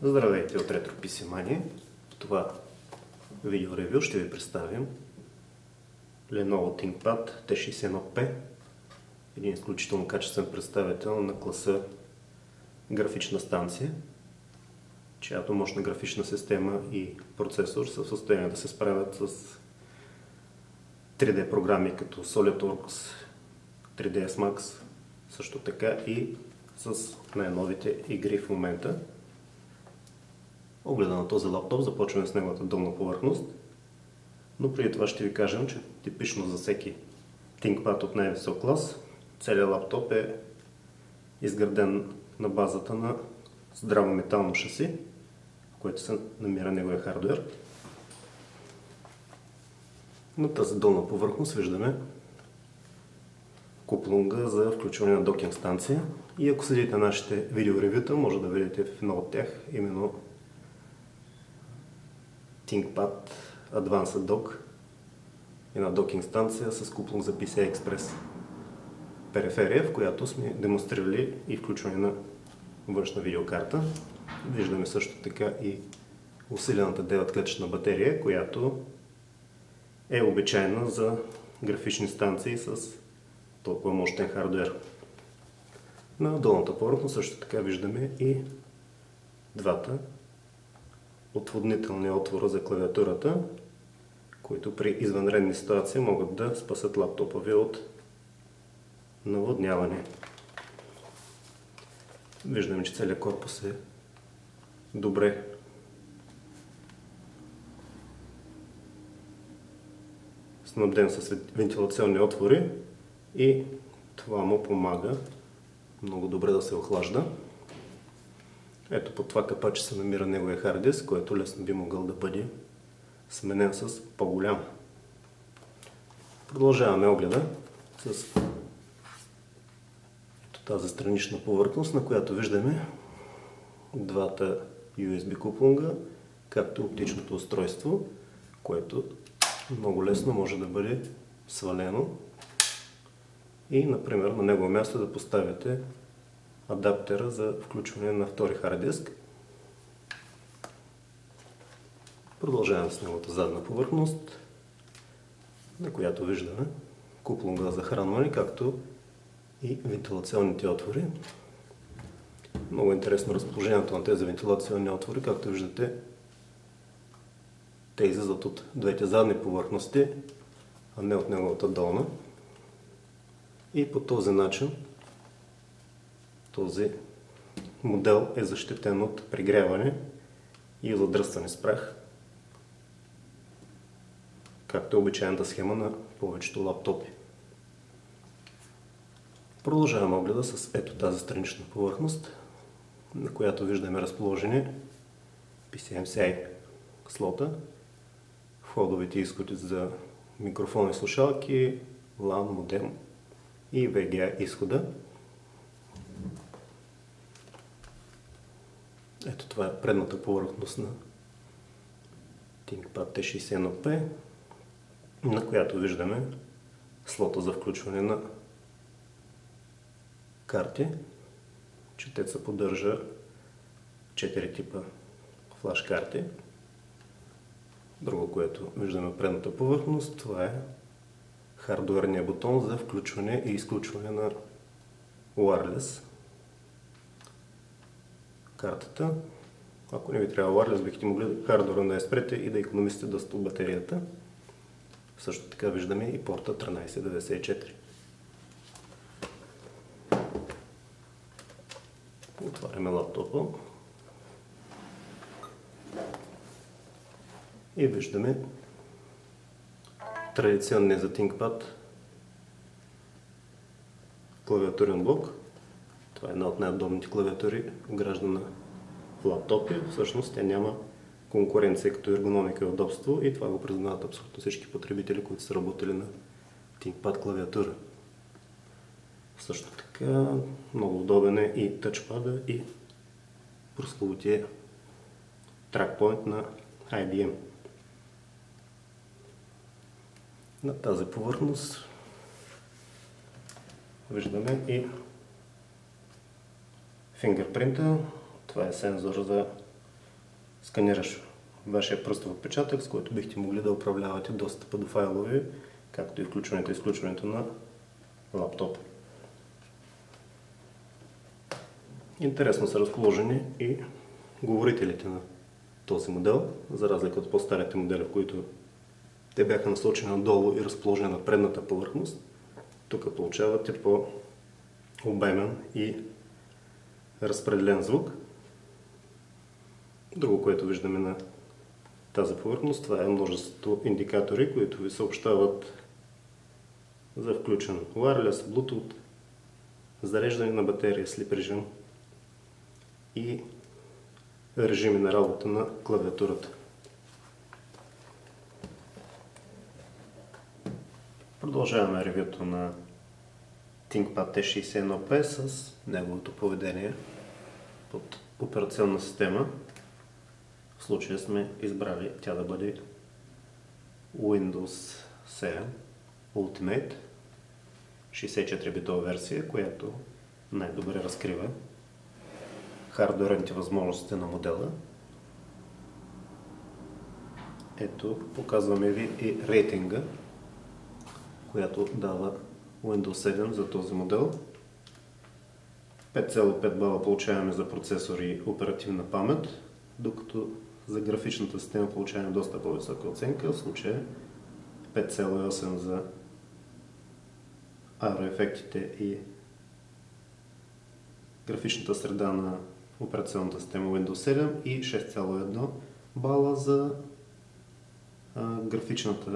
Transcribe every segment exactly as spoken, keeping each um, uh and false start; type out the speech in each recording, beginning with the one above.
Здравейте от RetroPC Mania. В това видео ревю ще ви представим Lenovo ThinkPad Т шейсет и едно П, един изключително качествен представител на класа графична станция, чиято мощна графична система и процесор са в състояние да се справят с три Д програми като SolidWorks, три Д Ес Max, също така и с най-новите игри в момента. Огледа на този лаптоп започваме с неговата долна повърхност, но преди това ще ви кажем, че типично за всеки ThinkPad от най-висок клас, целият лаптоп е изграден на базата на здраво метално шаси, в което се намира неговия хардуер. На тази долна повърхност виждаме куплунга за включване на докинг станция и ако следите нашите видеоревюта, може да видите в едно от тях именно ThinkPad Advanced Dock, една докинг станция с куплунг за Пи Си Ай Express периферия, в която сме демонстрирали и включване на външна видеокарта. Виждаме също така и усилената девет клетъчна батерия, която е обичайна за графични станции с толкова мощен хардуер. На долната повърхност също така виждаме и двата отводнителни отвора за клавиатурата, които при извънредни ситуации могат да спасат лаптопа ви от наводняване. Виждаме, че целият корпус е добре снабден с вентилационни отвори и това му помага много добре да се охлажда. Ето под това капаче се намира неговия хард диск, който лесно би могъл да бъде сменен с по-голям. Продължаваме огледа с тази странична повърхност, на която виждаме двата Ю Ес Би куплунга, както оптичното устройство, което много лесно може да бъде свалено и, например, на негово място да поставите адаптера за включване на втори хард диск. Продължаваме с неговата задна повърхност, на която виждаме куплунга за захранване, както и вентилационните отвори. Много интересно разположението на тези вентилационни отвори, както виждате, те излизат от двете задни повърхности, а не от неговата долна. И по този начин този модел е защитен от прегряване и задръстване с прах, както е обичайната схема на повечето лаптопи. Продължаваме огледа с ето тази странична повърхност, на която виждаме разположени Пи Си Ем Си Ай слота, входовите изходи за микрофони, слушалки, лан, модем и Ви Джи А изхода. Ето това е предната повърхност на ThinkPad Т шейсет и едно П, на която виждаме слота за включване на карти. Четеца поддържа четири типа флаш карти. Друго, което виждаме в предната повърхност, това е хардуерния бутон за включване и изключване на wireless картата. Ако не ви трябва wireless, бихте могли хардуера да я спрете и да икономисате доста от батерията. Също така виждаме и порта тринайсет деветдесет и четири. Отваряме лаптопа и виждаме традиционния за ThinkPad клавиатурен блок. Това е една от най-удобните клавиатури, вграждана в лаптопи. Всъщност тя няма конкуренция като ергономика и удобство и това го признават абсолютно всички потребители, които са работили на ThinkPad клавиатура. Също така много удобен е и тъчпада и прословутия тракпоинт на Ай Би Ем. На тази повърхност виждаме и фингърпринта. Това е сензор за сканираш вашия пръстов отпечатък, с който бихте могли да управлявате достъпа до файлове, както и включването и изключването на лаптопа. Интересно са разположени и говорителите на този модел, за разлика от по-старите модели, в които те бяха насочени надолу и разположени на предната повърхност. Тук получавате по-обемен и разпределен звук. Друго, което виждаме на тази повърхност, това е множество индикатори, които ви съобщават за включен wireless, Bluetooth, зареждане на батерия, sleep режим и режими на работа на клавиатурата. Продължаваме ревюто на ThinkPad Т шейсет и едно П с неговото поведение под операционна система. В случая сме избрали тя да бъде Windows седем Ultimate шейсет и четири битова версия, която най-добре разкрива хардуерните възможности на модела. Ето, показваме ви и рейтинга, която дава Windows седем за този модел. пет цяло и пет бала получаваме за процесор и оперативна памет, докато за графичната система получаваме доста по-висока оценка, в случая пет цяло и осем за аероефектите и графичната среда на операционната система Windows седем и шест цяло и едно бала за а, графичната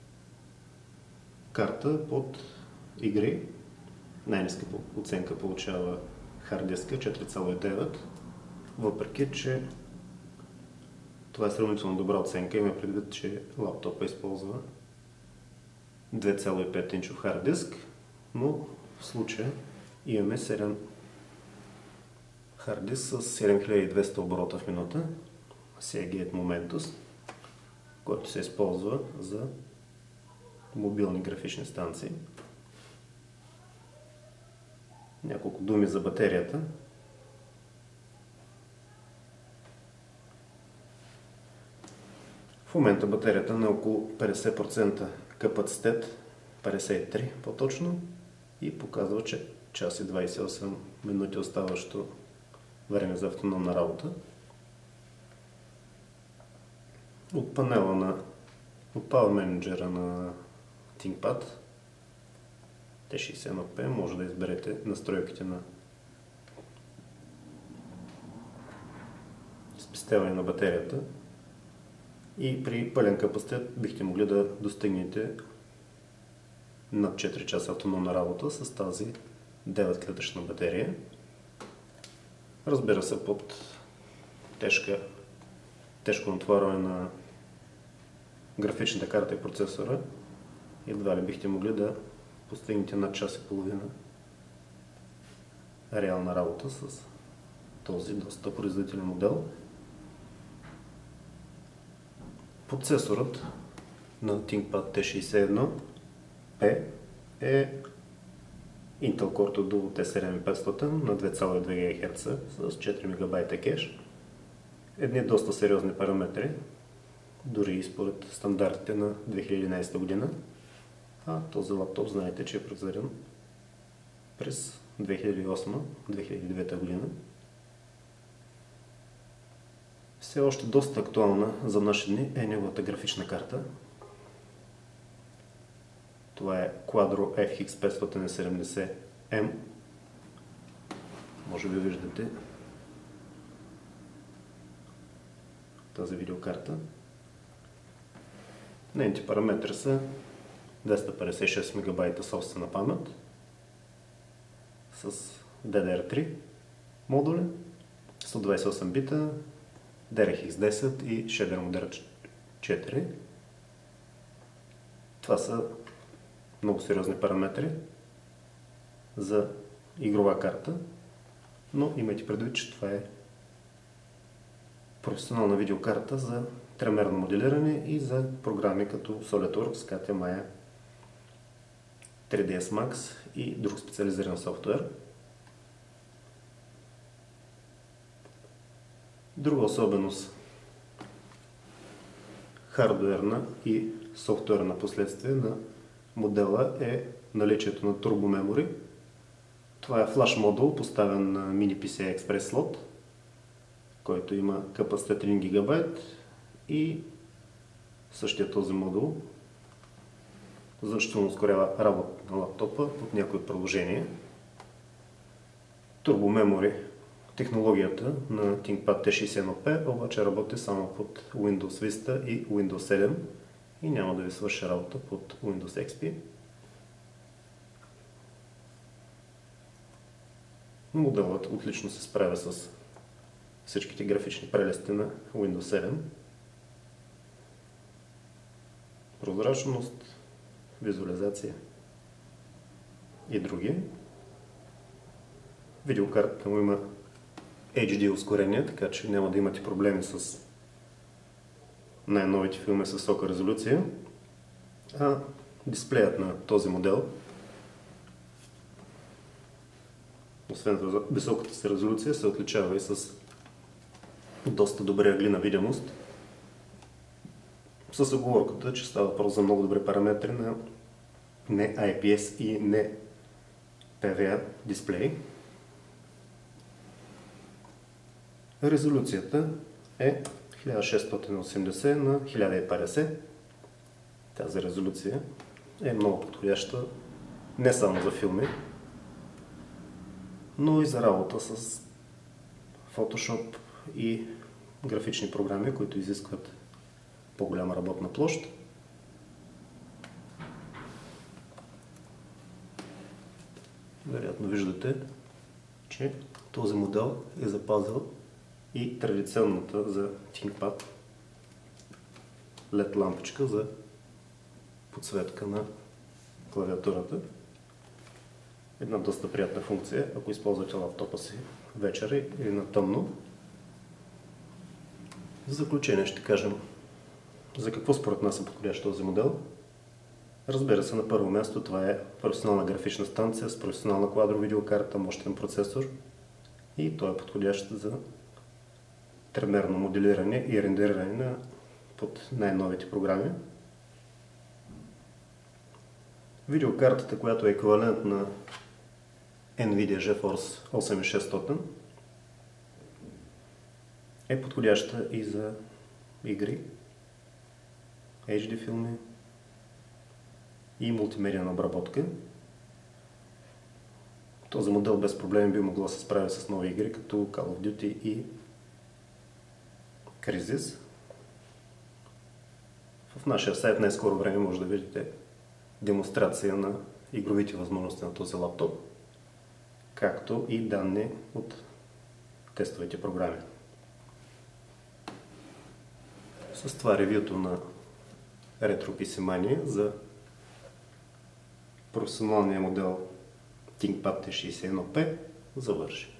карта под игри. Най-ниска оценка получава хард диска четири цяло и девет, въпреки че това е сравнително добра оценка. Има предвид, че лаптопа използва две цяло и пет инчов хард диск, но в случая имаме седем хард диск с седем хиляди и двеста оборота в минута, Seagate Momentus, който се използва за мобилни графични станции. Няколко думи за батерията. В момента батерията на около петдесет процента капацитет, петдесет и три по-точно, и показва, че час и двадесет и осем минути оставащо време за автономна работа. От панела на от Power Manager на ThinkPad Т шейсет и едно П може да изберете настройките на спестяване на батерията и при пълен капацитет бихте могли да достигнете над четири часа автономна работа с тази девет клетъчна батерия. Разбира се, под тежка, тежко натоварване на графичната карта и процесора едва ли бихте могли да постигнете над час и половина реална работа с този доста производителен модел. Процесорът на ThinkPad Т шейсет и едно П е Intel Core Duo Т седем хиляда и петстотин на две цяло и две гигахерца с четири мегабайта кеш. Едни доста сериозни параметри, дори и според стандартите на две хиляди и единадесета година. А този лаптоп знаете, че е произведен през две хиляди и осма - две хиляди и девета година. Все още доста актуална за наши дни е неговата графична карта. Това е Quadro F X петстотин и седемдесет М. Може би виждате тази видеокарта. Нейните параметри са двеста петдесет и шест мегабайта собствена памет с Д Д Р три модули, сто двадесет и осем бита, Д Р Х десет и Shader Mode четири. Това са много сериозни параметри за игрова карта, но имайте предвид, че това е професионална видеокарта за тримерно моделиране и за програми като SolidWorks, CATIA, Maya, три Ди Ес Max и друг специализиран софтуер. Друга особеност хардуерна и софтуерна последствие на модела е наличието на Turbo Memory. Това е флаш модул, поставен на Mini пи си ай Express слот, който има капацитет един гигабайт, и същия този модул значително ускорява работа на лаптопа от някои приложения. Turbo Memory технологията на ThinkPad Т шейсет и едно П обаче работи само под Windows Vista и Windows седем и няма да ви свърши работа под Windows Екс Пи. Моделът отлично се справя с всичките графични прелести на Windows седем. Прозрачност, визуализация и други. Видеокартата му има Ейч Ди ускорение, така че няма да имате проблеми с най-новите филми с висока резолюция. А дисплеят на този модел, освен високата си резолюция, се отличава и с доста добра аглина видимост, с оговорката, че става въпрос за много добри параметри на не Ай Пи Ес и не Пи Ви А дисплей. Резолюцията е хиляда шестстотин и осемдесет на хиляда и петдесет. Тази резолюция е много подходяща не само за филми, но и за работа с Photoshop и графични програми, които изискват по-голяма работна площ. Вероятно виждате, че този модел е запазил и традиционната за ThinkPad лед лампичка за подсветка на клавиатурата. Една доста приятна функция, ако използвате лаптопа си вечер или на тъмно. В заключение ще кажем за какво според нас е подходящ този модел. Разбира се, на първо място това е професионална графична станция с професионална квадро-видеокарта, мощен процесор, и той е подходящ за тримерно моделиране и рендериране на под най-новите програми. Видеокартата, която е еквивалент на NVIDIA GeForce осем хиляди и шестстотин, е подходяща и за игри, Ейч Ди филми и мултимедийна обработка. Този модел без проблеми би могло да се справи с нови игри, като Call of Duty и Crysis. В нашия сайт най-скоро време може да видите демонстрация на игровите възможности на този лаптоп, както и данни от тестовите програми. С това ревюто на Retro пи си Mania за професионалния модел ThinkPad Т шейсет и едно П завърши.